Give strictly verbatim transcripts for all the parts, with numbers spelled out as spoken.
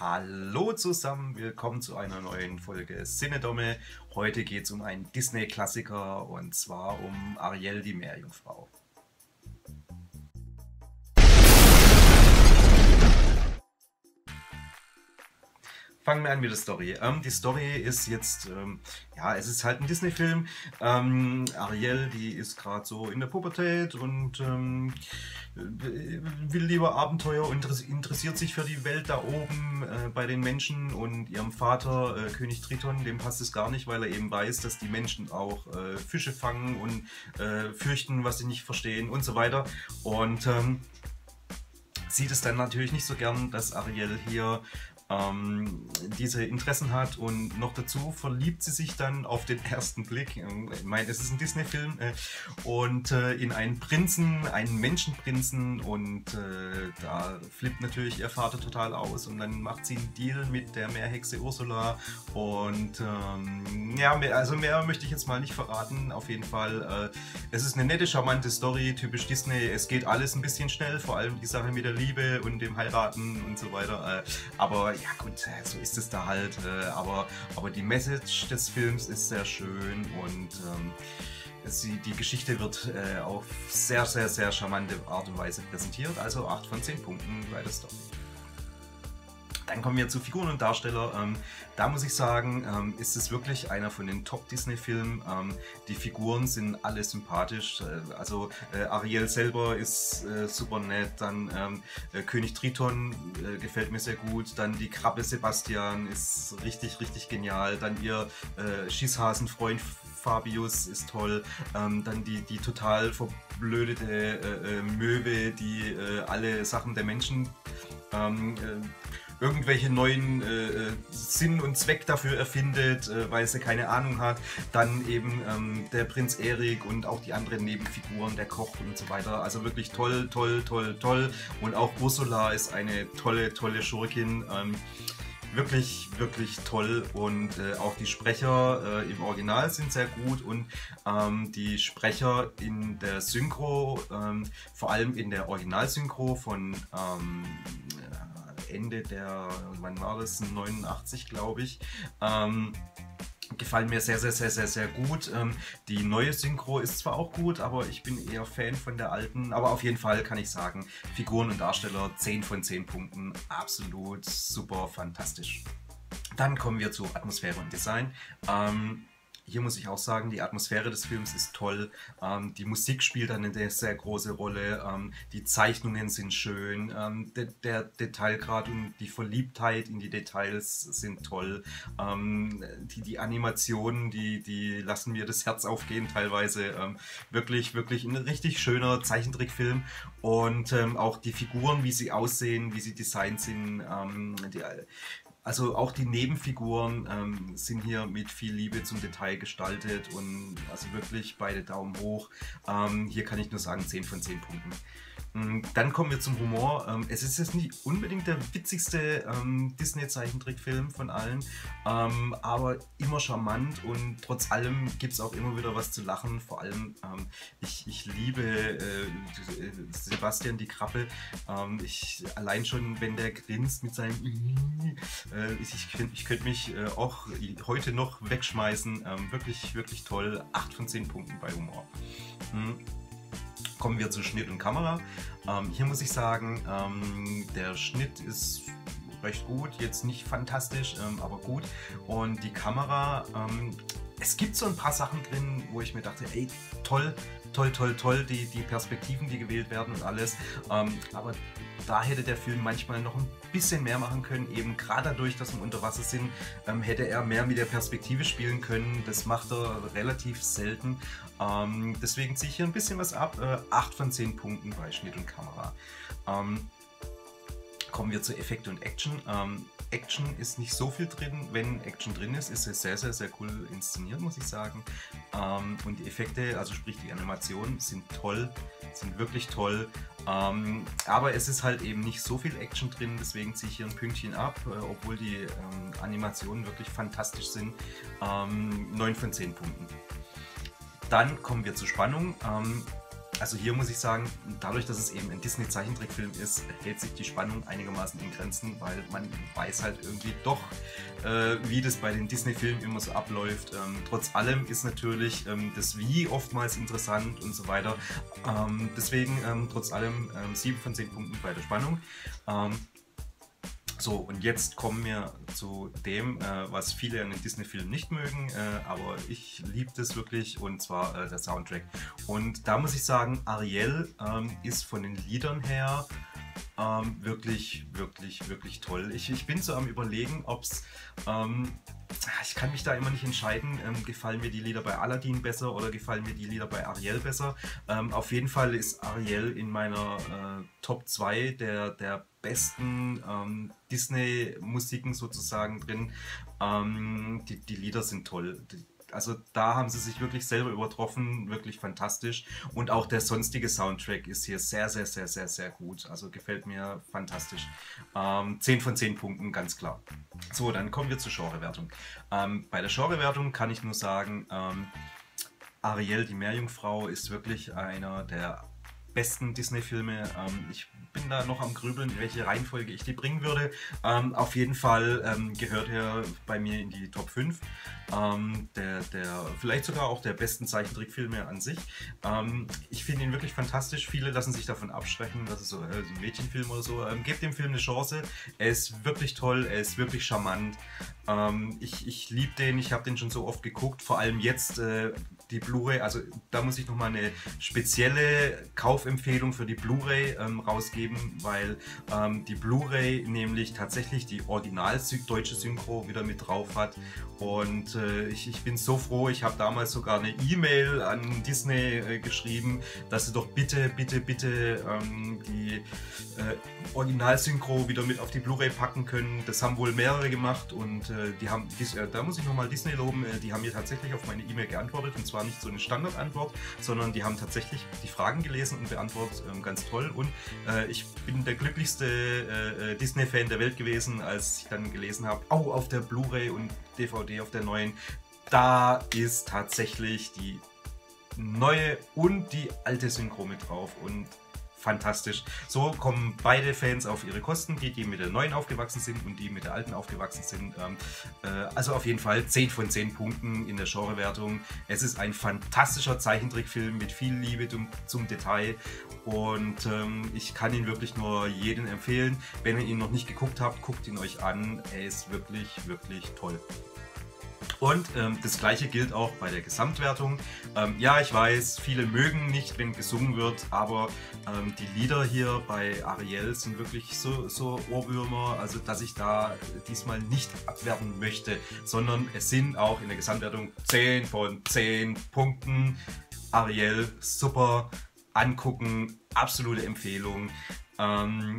Hallo zusammen, willkommen zu einer neuen Folge Cinedomme. Heute geht es um einen Disney-Klassiker und zwar um Ariel, die Meerjungfrau. Fangen wir an mit der Story. Ähm, die Story ist jetzt, ähm, ja, es ist halt ein Disney-Film. Ähm, Ariel, die ist gerade so in der Pubertät und ähm, will lieber Abenteuer und interessiert sich für die Welt da oben äh, bei den Menschen und ihrem Vater, äh, König Triton, dem passt es gar nicht, weil er eben weiß, dass die Menschen auch äh, Fische fangen und äh, fürchten, was sie nicht verstehen und so weiter. Und ähm, sieht es dann natürlich nicht so gern, dass Ariel hier ähm, diese Interessen hat, und noch dazu verliebt sie sich dann auf den ersten Blick, ich meine, es ist ein Disney-Film, äh, und äh, in einen Prinzen, einen Menschenprinzen, und äh, da flippt natürlich ihr Vater total aus und dann macht sie einen Deal mit der Meerhexe Ursula und ähm, ja, mehr, also mehr möchte ich jetzt mal nicht verraten. Auf jeden Fall, äh, es ist eine nette, charmante Story, typisch Disney, es geht alles ein bisschen schnell, vor allem die Sache mit der Liebe und dem Heiraten und so weiter, äh, aber ja gut, so ist es da halt, äh, aber, aber die Message des Films ist sehr schön und ähm, sie, die Geschichte wird äh, auf sehr, sehr, sehr charmante Art und Weise präsentiert, also acht von zehn Punkten bei der Story. Dann kommen wir zu Figuren und Darsteller. Ähm, da muss ich sagen, ähm, ist es wirklich einer von den Top-Disney-Filmen. Ähm, die Figuren sind alle sympathisch. Äh, also äh, Ariel selber ist äh, super nett. Dann ähm, äh, König Triton äh, gefällt mir sehr gut. Dann die Krabbe Sebastian ist richtig, richtig genial. Dann ihr äh, Schießhasenfreund Fabius ist toll. Ähm, dann die, die total verblödete äh, äh, Möwe, die äh, alle Sachen der Menschen ähm, äh, irgendwelche neuen äh, Sinn und Zweck dafür erfindet, äh, weil sie keine Ahnung hat. Dann eben ähm, der Prinz Erik und auch die anderen Nebenfiguren, der Koch und so weiter. Also wirklich toll, toll, toll, toll. Und auch Ursula ist eine tolle, tolle Schurkin. Ähm, Wirklich, wirklich toll, und äh, auch die Sprecher äh, im Original sind sehr gut, und ähm, die Sprecher in der Synchro, ähm, vor allem in der Originalsynchro von ähm, Ende der, wann war das, neunundachtzig glaube ich, ähm, gefallen mir sehr, sehr, sehr, sehr, sehr gut. Ähm, die neue Synchro ist zwar auch gut, aber ich bin eher Fan von der alten. Aber auf jeden Fall kann ich sagen, Figuren und Darsteller zehn von zehn Punkten, absolut super fantastisch. Dann kommen wir zu Atmosphäre und Design. Ähm, Hier muss ich auch sagen, die Atmosphäre des Films ist toll, ähm, die Musik spielt eine sehr große Rolle, ähm, die Zeichnungen sind schön, ähm, de der Detailgrad und die Verliebtheit in die Details sind toll, ähm, die, die Animationen, die, die lassen mir das Herz aufgehen teilweise, ähm, wirklich, wirklich ein richtig schöner Zeichentrickfilm, und ähm, auch die Figuren, wie sie aussehen, wie sie designt sind, ähm, die, also auch die Nebenfiguren ähm, sind hier mit viel Liebe zum Detail gestaltet, und also wirklich beide Daumen hoch. Ähm, hier kann ich nur sagen, zehn von zehn Punkten. Dann kommen wir zum Humor. Ähm, es ist jetzt nicht unbedingt der witzigste ähm, Disney-Zeichentrickfilm von allen, ähm, aber immer charmant, und trotz allem gibt es auch immer wieder was zu lachen. Vor allem, ähm, ich, ich liebe äh, Sebastian die Krabbe. Ähm, ich, allein schon, wenn der grinst mit seinem äh, ich, ich könnte ich könnt mich äh, auch heute noch wegschmeißen. Ähm, wirklich, wirklich toll. acht von zehn Punkten bei Humor. Hm. Kommen wir zu Schnitt und Kamera. Ähm, hier muss ich sagen, ähm, der Schnitt ist recht gut, jetzt nicht fantastisch, ähm, aber gut. Und die Kamera, ähm, es gibt so ein paar Sachen drin, wo ich mir dachte, ey, toll, toll, toll, toll, die, die Perspektiven, die gewählt werden und alles. Ähm, aber da hätte der Film manchmal noch ein bisschen mehr machen können, eben gerade dadurch, dass wir unter Wasser sind, ähm, hätte er mehr mit der Perspektive spielen können. Das macht er relativ selten. Ähm, deswegen ziehe ich hier ein bisschen was ab. Äh, acht von zehn Punkten bei Schnitt und Kamera. Ähm, kommen wir zu Effekte und Action. Ähm, Action ist nicht so viel drin. Wenn Action drin ist, ist es sehr, sehr, sehr cool inszeniert, muss ich sagen. Ähm, und die Effekte, also sprich die Animationen, sind toll, sind wirklich toll. Ähm, aber es ist halt eben nicht so viel Action drin, deswegen ziehe ich hier ein Pünktchen ab, äh, obwohl die ähm, Animationen wirklich fantastisch sind. Ähm, neun von zehn Punkten. Dann kommen wir zur Spannung. Ähm, Also hier muss ich sagen, dadurch, dass es eben ein Disney-Zeichentrickfilm ist, hält sich die Spannung einigermaßen in Grenzen, weil man weiß halt irgendwie doch, äh, wie das bei den Disney-Filmen immer so abläuft. Ähm, trotz allem ist natürlich ähm, das Wie oftmals interessant und so weiter. Ähm, deswegen ähm, trotz allem ähm, sieben von zehn Punkten bei der Spannung. Ähm, So, und jetzt kommen wir zu dem, äh, was viele an den Disney-Filmen nicht mögen, äh, aber ich liebe das wirklich, und zwar äh, der Soundtrack. Und da muss ich sagen, Ariel ähm, ist von den Liedern her ähm, wirklich, wirklich, wirklich toll. Ich, ich bin so am Überlegen, ob es... Ähm, ich kann mich da immer nicht entscheiden, ähm, gefallen mir die Lieder bei Aladdin besser oder gefallen mir die Lieder bei Ariel besser. Ähm, auf jeden Fall ist Ariel in meiner äh, Top zwei der, der besten ähm, Disney-Musiken sozusagen drin. Ähm, die, die Lieder sind toll. Die, also da haben sie sich wirklich selber übertroffen, wirklich fantastisch. Und auch der sonstige Soundtrack ist hier sehr, sehr, sehr, sehr, sehr gut. Also gefällt mir fantastisch. Ähm, zehn von zehn Punkten, ganz klar. So, dann kommen wir zur Genrewertung. Ähm, bei der Genrewertung kann ich nur sagen, ähm, Ariel, die Meerjungfrau, ist wirklich einer der besten Disney-Filme. Ähm, ich bin da noch am Grübeln, in welche Reihenfolge ich die bringen würde. Ähm, auf jeden Fall ähm, gehört er bei mir in die Top fünf. Ähm, der, der, vielleicht sogar auch der besten Zeichentrickfilme an sich. Ähm, ich finde ihn wirklich fantastisch. Viele lassen sich davon abschrecken, dass es so, äh, so ein Mädchenfilm oder so. Ähm, gebt dem Film eine Chance. Er ist wirklich toll, er ist wirklich charmant. Ähm, ich ich liebe den, ich habe den schon so oft geguckt. Vor allem jetzt äh, die Blu-ray, also da muss ich nochmal eine spezielle Kaufempfehlung für die Blu-ray ähm, rausgeben, weil ähm, die Blu-ray nämlich tatsächlich die original deutsche Synchro wieder mit drauf hat. Und äh, ich, ich bin so froh, ich habe damals sogar eine E-Mail an Disney äh, geschrieben, dass sie doch bitte, bitte, bitte ähm, die äh, Original-Synchro wieder mit auf die Blu-ray packen können. Das haben wohl mehrere gemacht, und äh, die haben, dies, äh, da muss ich nochmal Disney loben, äh, die haben mir tatsächlich auf meine E-Mail geantwortet, und zwar nicht so eine Standardantwort, sondern die haben tatsächlich die Fragen gelesen und beantwortet, äh, ganz toll. Und äh, ich bin der glücklichste äh, Disney-Fan der Welt gewesen, als ich dann gelesen habe, oh, auf der Blu-ray und D V D auf der neuen, da ist tatsächlich die neue und die alte Synchro mit drauf, und fantastisch. So kommen beide Fans auf ihre Kosten, die, die mit der neuen aufgewachsen sind und die mit der alten aufgewachsen sind. Ähm, äh, also auf jeden Fall zehn von zehn Punkten in der Genrewertung. Es ist ein fantastischer Zeichentrickfilm mit viel Liebe zum, zum Detail, und ähm, ich kann ihn wirklich nur jedem empfehlen. Wenn ihr ihn noch nicht geguckt habt, guckt ihn euch an. Er ist wirklich, wirklich toll. Und ähm, das gleiche gilt auch bei der Gesamtwertung. Ähm, ja, ich weiß, viele mögen nicht, wenn gesungen wird, aber ähm, die Lieder hier bei Ariel sind wirklich so, so Ohrwürmer, also dass ich da diesmal nicht abwerten möchte, sondern es sind auch in der Gesamtwertung zehn von zehn Punkten. Ariel, super, angucken, absolute Empfehlung. Ähm,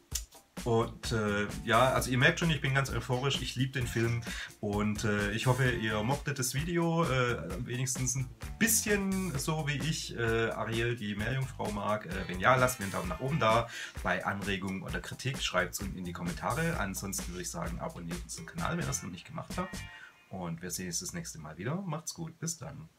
Und äh, ja, also ihr merkt schon, ich bin ganz euphorisch, ich liebe den Film, und äh, ich hoffe, ihr mochtet das Video, äh, wenigstens ein bisschen so wie ich äh, Ariel, die Meerjungfrau, mag. Äh, wenn ja, lasst mir einen Daumen nach oben da. Bei Anregungen oder Kritik schreibt es unten in die Kommentare. Ansonsten würde ich sagen, abonniert unseren Kanal, wenn ihr das noch nicht gemacht habt. Und wir sehen uns das nächste Mal wieder. Macht's gut, bis dann.